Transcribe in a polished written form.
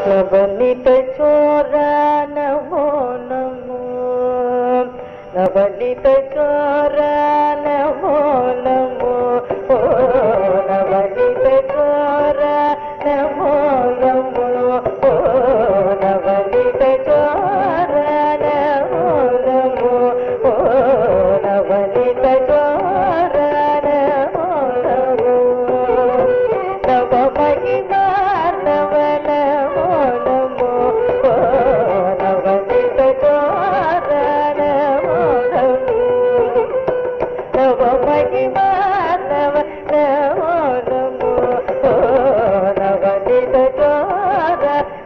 नवनीत चोरा नमो नमो नवनीत चोरा नमो नमो नवनीत चोरा नमो नमो नवनीत चोरा नमो नमो नवनीत चोरा नमो नमो नव महिमा नव नमो नमो नवनीत चोरा नमो नमो नव महिमा नव नमो नमो नवनीत चोरा